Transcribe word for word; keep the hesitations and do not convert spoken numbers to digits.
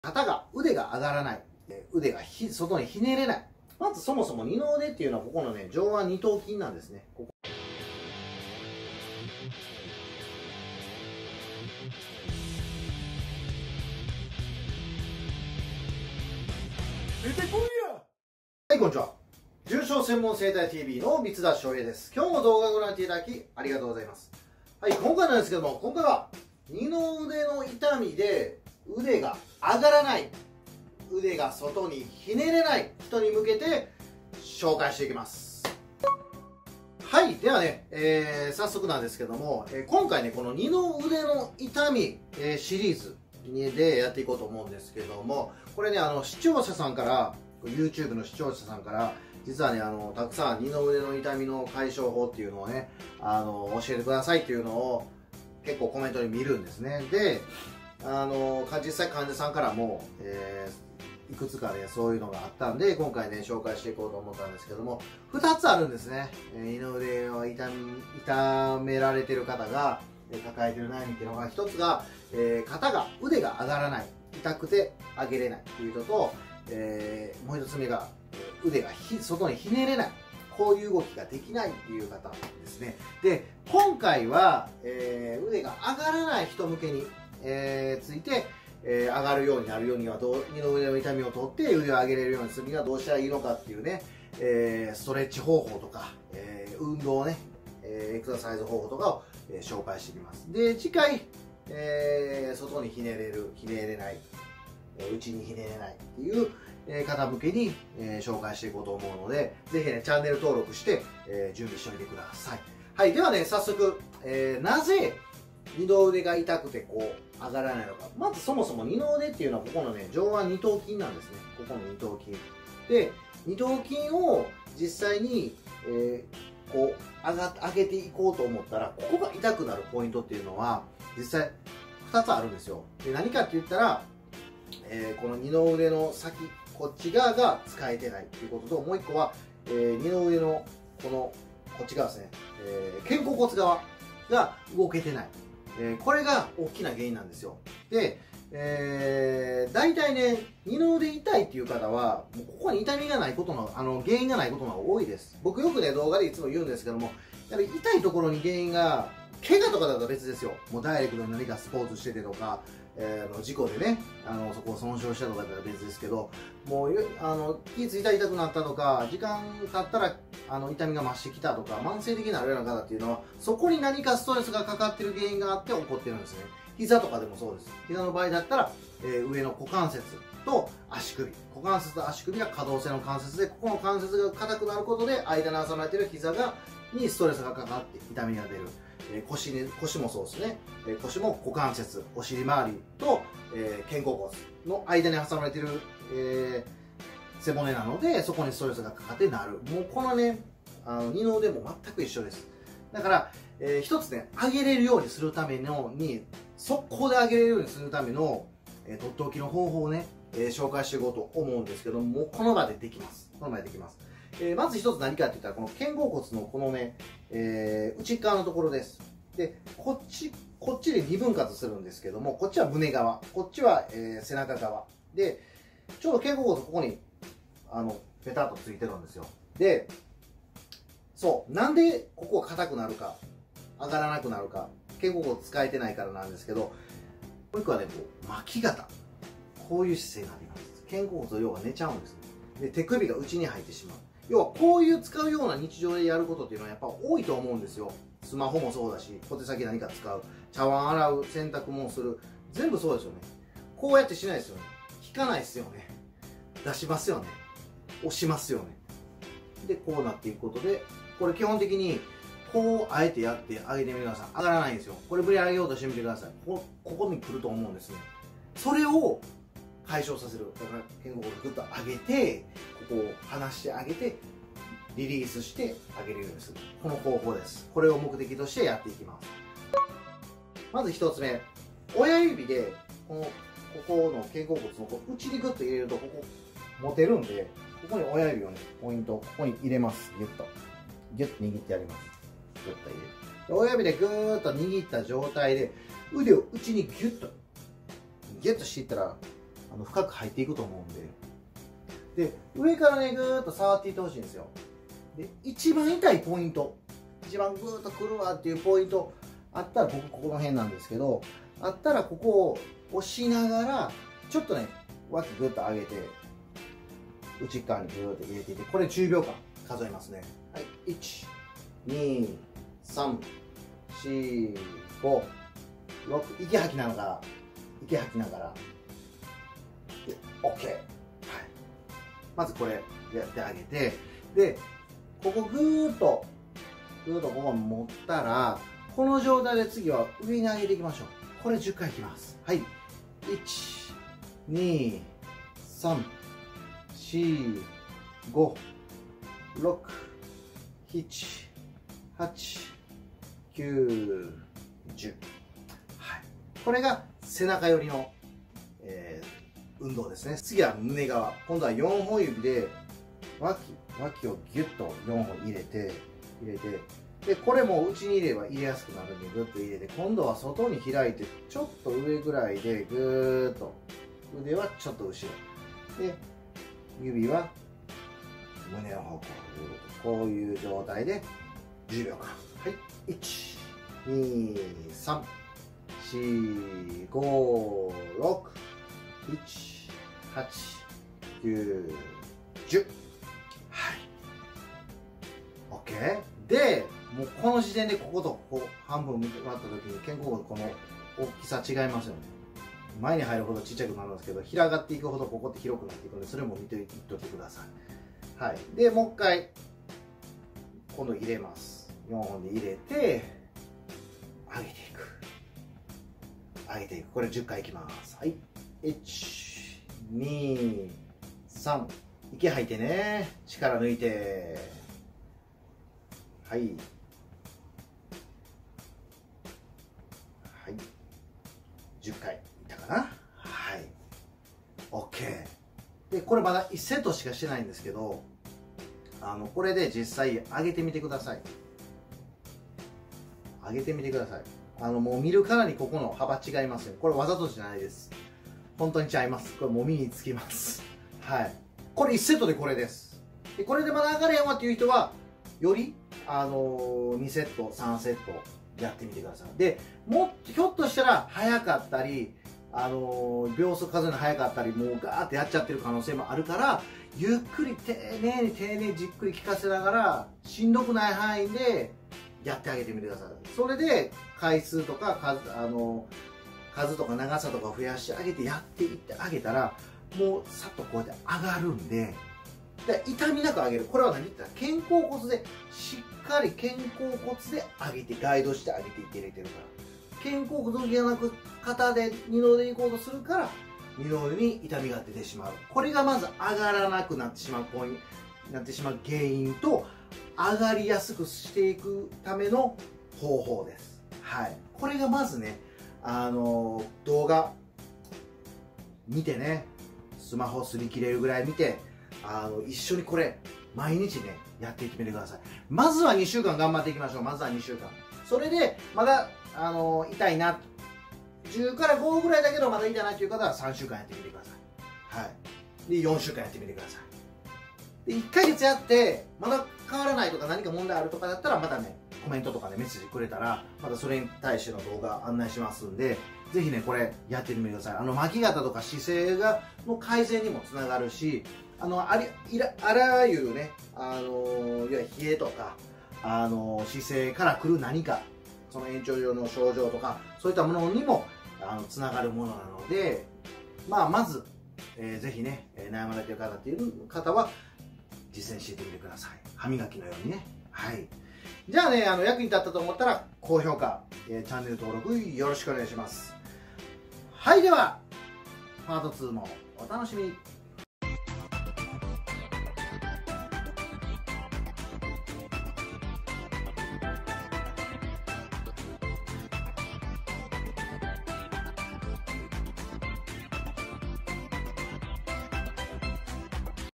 肩が、腕が上がらない。腕がひ外にひねれない。まずそもそも二の腕っていうのはここのね、上腕二頭筋なんですね。ここ出てこいや。はい、こんにちは。重症専門整体 ティーブイ の三田翔平です。今日も動画をご覧いただきありがとうございます。はい、今回なんですけども、今回は二の腕の痛みで腕が上がらない、腕が外にひねれない人に向けて紹介していきます。はい、ではね、えー、早速なんですけども、えー、今回ねこの二の腕の痛み、えー、シリーズでやっていこうと思うんですけども、これねあの視聴者さんから YouTube の視聴者さんから実はねあのたくさん二の腕の痛みの解消法っていうのをねあの教えてくださいっていうのを結構コメントに見るんですね。であの実際患者さんからも、えーいくつかねそういうのがあったんで今回ね紹介していこうと思ったんですけども、ふたつあるんですね。二の腕を痛み痛められてる方が抱えてる悩みっていうのが、ひとつが、えー、肩が腕が上がらない、痛くて上げれないっていうのと、えー、もうひとつめが腕がひ外にひねれない、こういう動きができないっていう方ですね。で今回は、えー、腕が上がらない人向けに、えー、ついてえー、上がるようになるようにはどう二の腕の痛みを取って腕を上げれるようにするにはどうしたらいいのかっていうね、えー、ストレッチ方法とか、えー、運動ね、えー、エクササイズ方法とかを、えー、紹介していきます。で次回、えー、外にひねれるひねれない、えー、内にひねれないっていう、えー、方向けに、えー、紹介していこうと思うので、ぜひねチャンネル登録して、えー、準備しておいてください。はい、ではね早速、えー、なぜ二の腕が痛くてこう上がらないのか。まずそもそも二の腕っていうのはここのね上腕二頭筋なんですね。ここの二頭筋で二頭筋を実際に、えー、こう上が上げていこうと思ったら、ここが痛くなるポイントっていうのは実際ふたつあるんですよ。で何かって言ったら、えー、この二の腕の先こっち側が使えてないっていうことと、もういっこは、えー、二の腕のこのこっち側ですね、えー、肩甲骨側が動けてない、えー、これが大きな原因なんですよ。で、えー、大体ね二の腕痛いっていう方はもうここに痛みがないことのあの原因がないことが多いです。僕よくね動画でいつも言うんですけども、やはり痛いところに原因が怪我とかだと別ですよ。もうダイレクトに何かスポーツしててとか、えー、事故でねあのそこを損傷したとかだったら別ですけど、もうあの気付いたら痛くなったとか、時間経ったらあの痛みが増してきたとか、慢性的になるような方っていうのはそこに何かストレスがかかってる原因があって起こってるんですね。膝とかでもそうです。膝の場合だったら、えー、上の股関節と足首、股関節と足首が可動性の関節で、ここの関節が硬くなることで間に挟まれている膝がにストレスがかかって痛みが出る。えー、腰に腰もそうですね、えー、腰も股関節、お尻周りと、えー、肩甲骨の間に挟まれている、えー、背骨なので、そこにストレスがかかってなる。もうこのねあの二の腕も全く一緒です。だから、えー、一つね上げれるようにするためのに速攻で上げれるようにするための、えー、とっておきの方法をね、えー、紹介していこうと思うんですけども、もうこの場でできます。この場でできます。えー、まず一つ何かって言ったら、この肩甲骨のこのね、えー、内側のところです。でこっちこっちで二分割するんですけども、こっちは胸側、こっちは、えー、背中側で、ちょうど肩甲骨ここにあのペタッとついてるんですよ。でそうなんでここが硬くなるか上がらなくなるか、肩甲骨使えてないからなんですけど、もう一個はねこう巻き肩、こういう姿勢があります。肩甲骨要は寝ちゃうんですね。で手首が内に入ってしまう。要はこういう使うような日常でやることっていうのはやっぱ多いと思うんですよ。スマホもそうだし、小手先何か使う、茶碗洗う、洗濯物する、全部そうですよね。こうやってしないですよね。引かないですよね。出しますよね。押しますよね。でこうなっていくことで、これ基本的にこうあえてやってあげてみてください。上がらないんですよ。これぶり上げようとしてみてください。こここに来ると思うんですね。それを解消させる。だから肩甲骨をぐっと上げて、ここを離してあげてリリースしてあげるようにする、この方法です。これを目的としてやっていきます。まずひとつめ、親指でこのここの肩甲骨のこう内にグッと入れるとここ持てるんで、ここに親指をねポイントここに入れます。ギュッとギュッと握ってやります。ギュッと入れる。で親指でグーッと握った状態で腕を内にギュッとギュッとしていったらあの深く入っていくと思うんで、で上からねぐーっと触っていってほしいんですよ。で一番痛いポイント、一番ぐーっとくるわっていうポイントあったら、僕ここの辺なんですけど、あったらここを押しながらちょっとね脇ぐっと上げて内側にぐーっと入れていって、これじゅうびょうかん数えますね。はい、いち、に、さん、し、ご、ろく、息吐きながら息吐きながらで OK、はい、まずこれやってあげて、でここぐーっとぐーっとここ持ったら、この状態で次は上に上げていきましょう。これじゅっかいいきます。はい、いち、に、さん、し、ご、ろく、なな、はち、きゅう、じゅう、はい、これが背中寄りの、えー、運動ですね。次は胸側。今度はよんほん指で脇脇をギュッとよんほん入れて入れて、でこれも内に入れば入れやすくなるんでグッと入れて、今度は外に開いてちょっと上ぐらいでグーッと、腕はちょっと後ろで指は胸の方向、こういう状態でじゅうびょうかん。はい、いち、に、さん、し、ご、ろく、なな、はち、きゅう、じゅう、はい、 OK で、もうこの時点でこことここ半分見てもらった時に肩甲骨この大きさ違いますよね。前に入るほどちっちゃくなるんですけど、広がっていくほどここって広くなっていくので、それも見ていっといてください。はい、でもう一回今度入れます。よんほんで入れて上げていく上げていく、これじゅっかいいきます。はい、いち、に、さん、息吐いてね、力抜いて、はい、はい、じゅっかいいったかな。はい、 OK で、これまだいちセットしかしてないんですけど、あのこれで実際上げてみてください。上げてみてください。あのもう見るからにここの幅違いますよ。これわざとじゃないです。本当に違います。これもう身につきます。はい、これいちセットでこれです。でこれでまだ上がれへんわっていう人はよりあのにセットさんセットやってみてください。でもっひょっとしたら早かったり、あの秒速数えるの早かったり、もうガーってやっちゃってる可能性もあるから、ゆっくり丁寧に丁寧にじっくり効かせながらしんどくない範囲でやってあげてみてください。それで回数とか数、あの数とか長さとか増やしてあげてやっていってあげたら、もうさっとこうやって上がるんで、で痛みなく上げる。これは何って言ったら肩甲骨でしっかり肩甲骨で上げてガイドして上げていってれてるから、肩甲骨じゃなく肩で二の腕に行こうとするから二の腕に痛みが出てしまう。これがまず上がらなくなってしまうポイントなってしまう原因と、上がりやすくしていくための方法です。はい、これがまずね、あの動画見てね、スマホ擦り切れるぐらい見て、あの一緒にこれ毎日ねやっていってみてください。まずはにしゅうかん頑張っていきましょう。まずはにしゅうかん。それでまだあの痛いな、じゅうからごぐらいだけどまだ痛いなという方はさんしゅうかんやってみてください。はい、でよんしゅうかんやってみてください。でいっかげつやってまだ変わらないとか何か問題あるとかだったら、またねコメントとかでメッセージくれたら、またそれに対しての動画案内しますんで、ぜひねこれやってみてください。あの巻き肩とか姿勢がの改善にもつながるし、あのありいらあらゆるね、あのいわゆる冷えとか、あの姿勢から来る何か、その延長上の症状とかそういったものにもあのつながるものなので、まあまず、えー、ぜひね悩まれている方っていう方は実践していってみてください。歯磨きのようにね。はい、じゃあね、あの役に立ったと思ったら高評価、えー、チャンネル登録よろしくお願いします。はい、ではパートツーもお楽しみに。